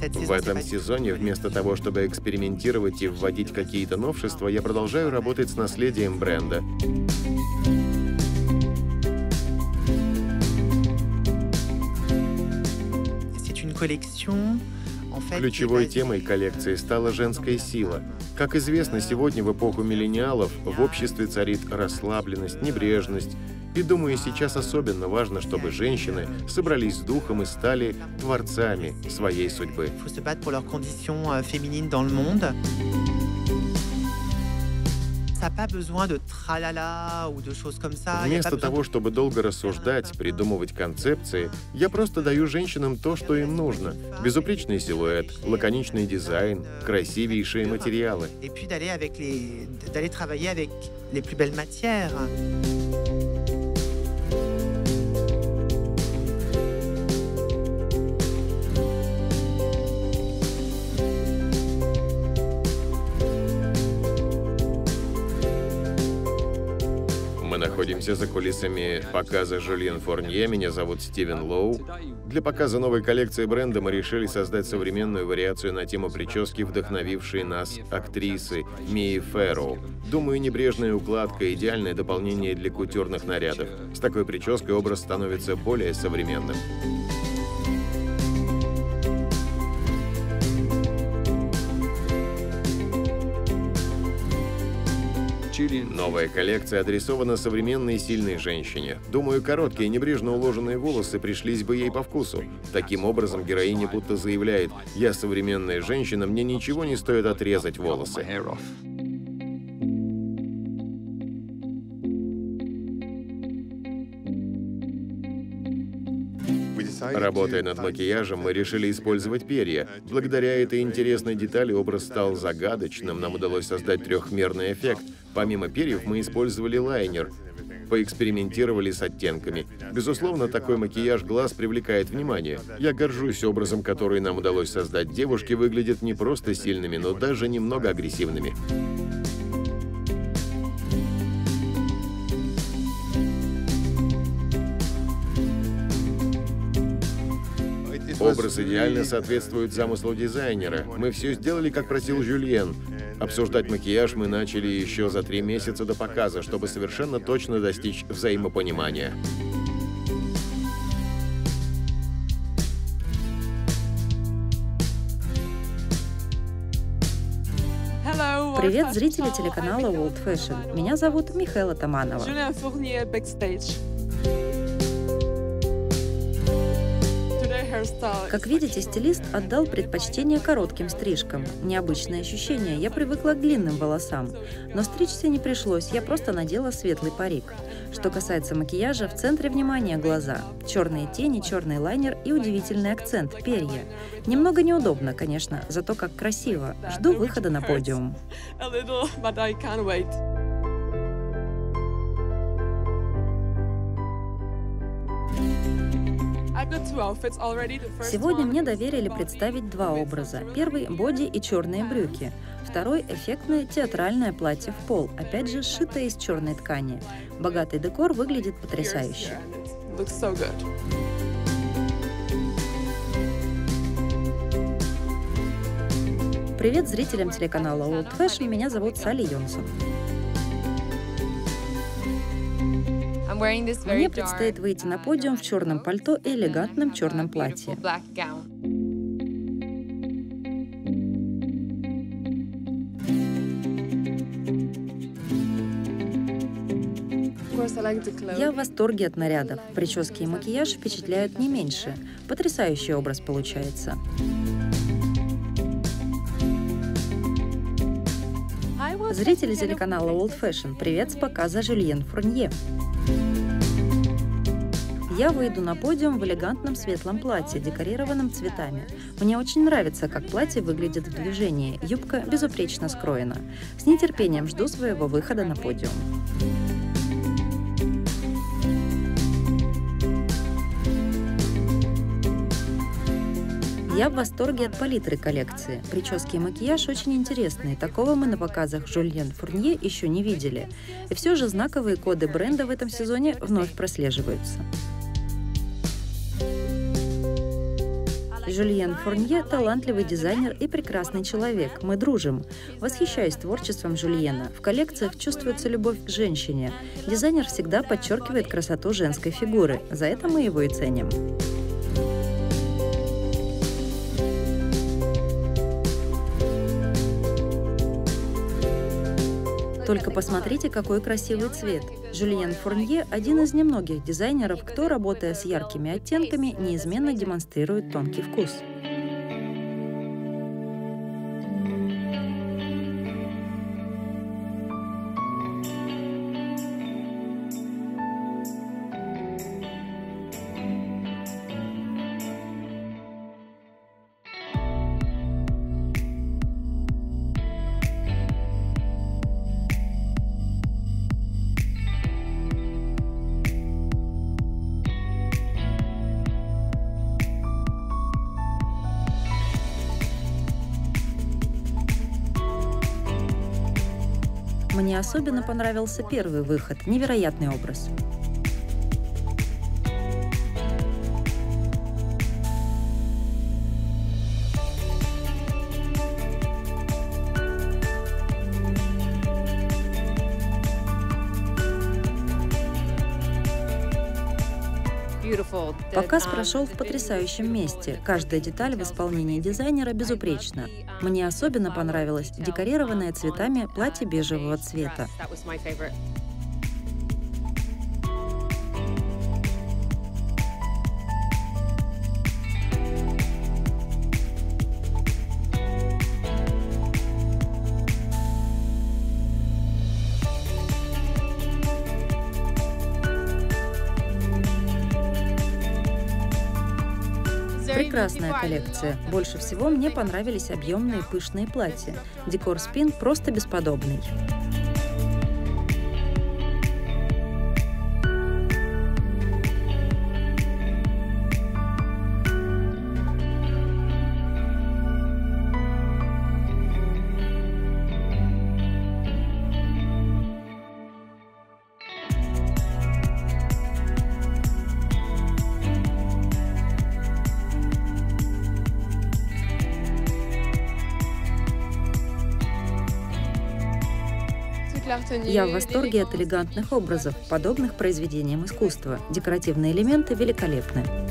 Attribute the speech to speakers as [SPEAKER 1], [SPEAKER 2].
[SPEAKER 1] В этом сезоне, вместо того, чтобы экспериментировать и вводить какие-то новшества, я продолжаю работать с наследием бренда. Ключевой темой коллекции стала женская сила. Как известно, сегодня в эпоху миллениалов в обществе царит расслабленность, небрежность. И думаю, сейчас особенно важно, чтобы женщины собрались с духом и стали творцами своей судьбы. Вместо того, чтобы долго рассуждать, придумывать концепции, я просто даю женщинам то, что им нужно. Безупречный силуэт, лаконичный дизайн, красивейшие материалы. Мы находимся за кулисами показа Жюльен Фурнье. Меня зовут Стивен Лоу. Для показа новой коллекции бренда мы решили создать современную вариацию на тему прически, вдохновившей нас актрисы Мии Фэрроу. Думаю, небрежная укладка – идеальное дополнение для кутюрных нарядов. С такой прической образ становится более современным. Новая коллекция адресована современной сильной женщине. Думаю, короткие, небрежно уложенные волосы пришлись бы ей по вкусу. Таким образом, героиня будто заявляет: «Я современная женщина, мне ничего не стоит отрезать волосы». Работая над макияжем, мы решили использовать перья. Благодаря этой интересной детали образ стал загадочным, нам удалось создать трехмерный эффект. Помимо перьев мы использовали лайнер, поэкспериментировали с оттенками. Безусловно, такой макияж глаз привлекает внимание. Я горжусь образом, который нам удалось создать. Девушки выглядят не просто сильными, но даже немного агрессивными. Образ идеально соответствует замыслу дизайнера. Мы все сделали, как просил Жюльен. Обсуждать макияж мы начали еще за 3 месяца до показа, чтобы совершенно точно достичь взаимопонимания.
[SPEAKER 2] Привет, зрители телеканала World Fashion. Меня зовут Михаила Таманова. Как видите, стилист отдал предпочтение коротким стрижкам. Необычное ощущение, я привыкла к длинным волосам. Но стричься не пришлось, я просто надела светлый парик. Что касается макияжа, в центре внимания глаза. Черные тени, черный лайнер и удивительный акцент – перья. Немного неудобно, конечно, зато как красиво. Жду выхода на подиум. Сегодня мне доверили представить 2 образа. Первый – боди и черные брюки. Второй – эффектное театральное платье в пол, опять же, сшитое из черной ткани. Богатый декор выглядит потрясающе. Привет зрителям телеканала World Fashion, меня зовут Салли Йонсон. Мне предстоит выйти на подиум в черном пальто и элегантном черном платье. Я в восторге от нарядов. Прически и макияж впечатляют не меньше. Потрясающий образ получается. Зрители телеканала World Fashion, привет с показа Жюльен Фурнье. Я выйду на подиум в элегантном светлом платье, декорированном цветами. Мне очень нравится, как платье выглядит в движении. Юбка безупречно скроена. С нетерпением жду своего выхода на подиум. Я в восторге от палитры коллекции. Прически и макияж очень интересные. Такого мы на показах Жюльен Фурнье еще не видели. И все же знаковые коды бренда в этом сезоне вновь прослеживаются. Жюльен Фурнье – талантливый дизайнер и прекрасный человек. Мы дружим. Восхищаюсь творчеством Жюльена. В коллекциях чувствуется любовь к женщине. Дизайнер всегда подчеркивает красоту женской фигуры. За это мы его и ценим. Только посмотрите, какой красивый цвет. Жюльен Фурнье – один из немногих дизайнеров, кто, работая с яркими оттенками, неизменно демонстрирует тонкий вкус. Мне особенно понравился первый выход – невероятный образ. Показ прошел в потрясающем месте. Каждая деталь в исполнении дизайнера безупречна. Мне особенно понравилось декорированное цветами платье бежевого цвета. Прекрасная коллекция. Больше всего мне понравились объемные пышные платья. Декор спин просто бесподобный. Я в восторге от элегантных образов, подобных произведениям искусства. Декоративные элементы великолепны.